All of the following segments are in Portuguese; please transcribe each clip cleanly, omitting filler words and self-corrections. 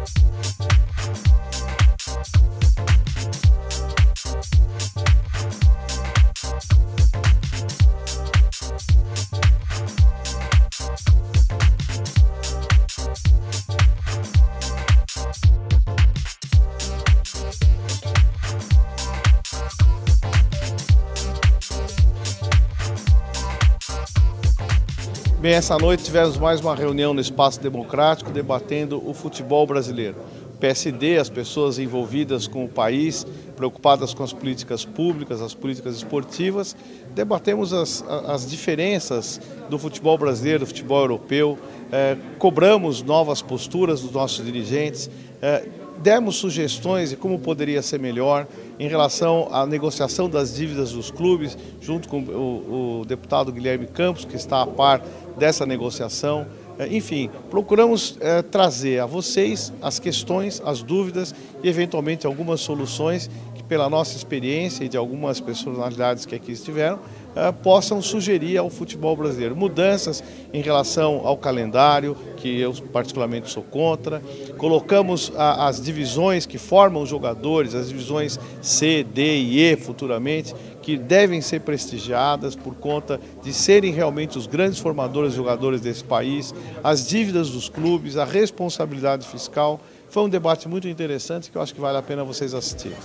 Bem, essa noite tivemos mais uma reunião no Espaço Democrático debatendo o futebol brasileiro. O PSD, as pessoas envolvidas com o país, preocupadas com as políticas públicas, as políticas esportivas, debatemos as diferenças do futebol brasileiro, do futebol europeu, cobramos novas posturas dos nossos dirigentes, demos sugestões de como poderia ser melhor em relação à negociação das dívidas dos clubes, junto com o deputado Guilherme Campos, que está a par dessa negociação. Enfim, procuramos trazer a vocês as questões, as dúvidas e, eventualmente, algumas soluções que, pela nossa experiência e de algumas personalidades que aqui estiveram, possam sugerir ao futebol brasileiro mudanças em relação ao calendário, que eu particularmente sou contra. Colocamos as divisões que formam os jogadores, as divisões C, D e E futuramente, que devem ser prestigiadas por conta de serem realmente os grandes formadores de jogadores desse país, as dívidas dos clubes, a responsabilidade fiscal. Foi um debate muito interessante que eu acho que vale a pena vocês assistirem.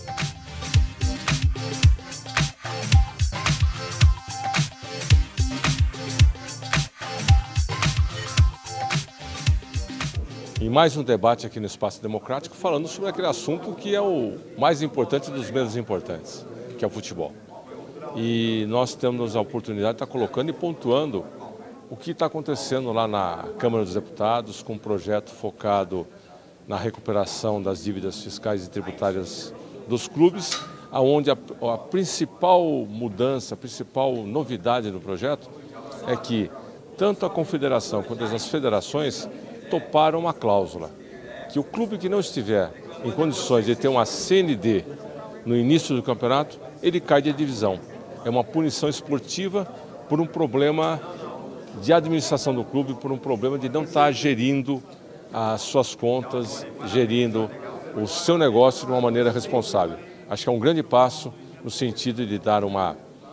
E mais um debate aqui no Espaço Democrático falando sobre aquele assunto que é o mais importante dos menos importantes, que é o futebol. E nós temos a oportunidade de estar colocando e pontuando o que está acontecendo lá na Câmara dos Deputados, com um projeto focado na recuperação das dívidas fiscais e tributárias dos clubes, onde a principal mudança, a principal novidade do projeto é que tanto a Confederação quanto as federações toparam uma cláusula, que o clube que não estiver em condições de ter uma CND no início do campeonato, ele cai de divisão. É uma punição esportiva por um problema de administração do clube, por um problema de não estar gerindo as suas contas, gerindo o seu negócio de uma maneira responsável. Acho que é um grande passo no sentido de dar uma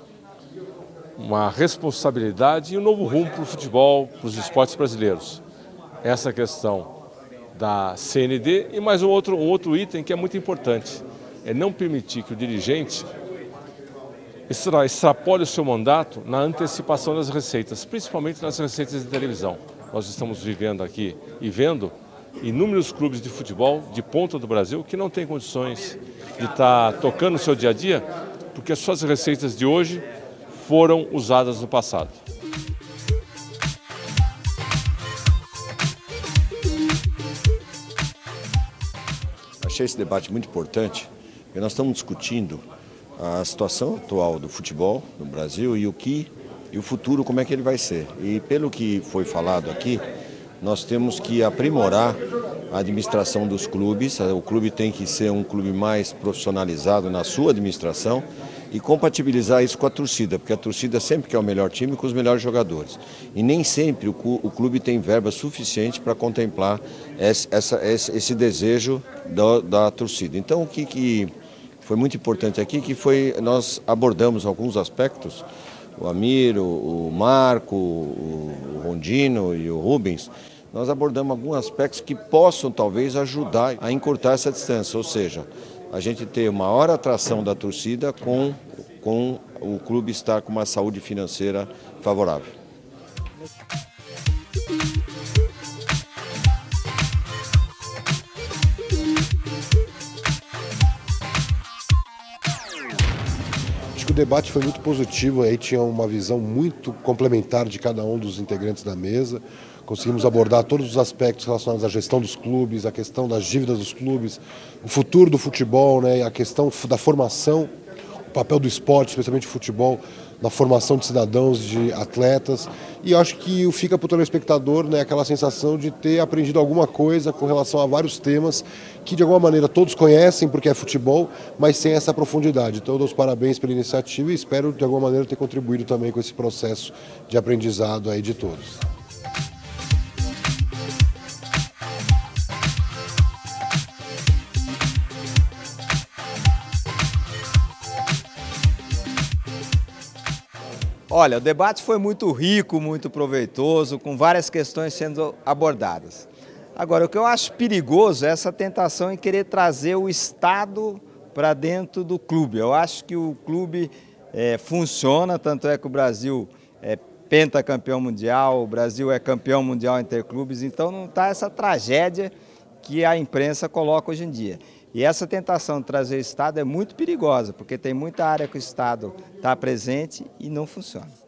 responsabilidade e um novo rumo para o futebol, para os esportes brasileiros. Essa questão da CND e mais um outro item que é muito importante, é não permitir que o dirigente extrapole o seu mandato na antecipação das receitas, principalmente nas receitas de televisão. Nós estamos vivendo aqui e vendo inúmeros clubes de futebol de ponta do Brasil que não têm condições de estar tocando o seu dia a dia porque as suas receitas de hoje foram usadas no passado. Achei esse debate muito importante, porque nós estamos discutindo a situação atual do futebol no Brasil e o futuro, como é que ele vai ser. E pelo que foi falado aqui, nós temos que aprimorar a administração dos clubes. O clube tem que ser um clube mais profissionalizado na sua administração e compatibilizar isso com a torcida, porque a torcida sempre quer o melhor time com os melhores jogadores. E nem sempre o clube tem verba suficiente para contemplar esse desejo da torcida. Então, o que foi muito importante aqui, nós abordamos alguns aspectos, o Amir, o Marco, o Rondino e o Rubens, nós abordamos alguns aspectos que possam talvez ajudar a encurtar essa distância, ou seja, a gente ter uma maior atração da torcida com o clube estar com uma saúde financeira favorável. Acho que o debate foi muito positivo, aí tinha uma visão muito complementar de cada um dos integrantes da mesa. Conseguimos abordar todos os aspectos relacionados à gestão dos clubes, a questão das dívidas dos clubes, o futuro do futebol, né, a questão da formação, o papel do esporte, especialmente o futebol, na formação de cidadãos, de atletas. E eu acho que fica para o telespectador, né, aquela sensação de ter aprendido alguma coisa com relação a vários temas que de alguma maneira todos conhecem porque é futebol, mas sem essa profundidade. Então eu dou os parabéns pela iniciativa e espero de alguma maneira ter contribuído também com esse processo de aprendizado aí de todos. Olha, o debate foi muito rico, muito proveitoso, com várias questões sendo abordadas. Agora, o que eu acho perigoso é essa tentação em querer trazer o Estado para dentro do clube. Eu acho que o clube funciona, tanto é que o Brasil é pentacampeão mundial, o Brasil é campeão mundial interclubes, então não está essa tragédia que a imprensa coloca hoje em dia. E essa tentação de trazer o Estado é muito perigosa, porque tem muita área que o Estado está presente e não funciona.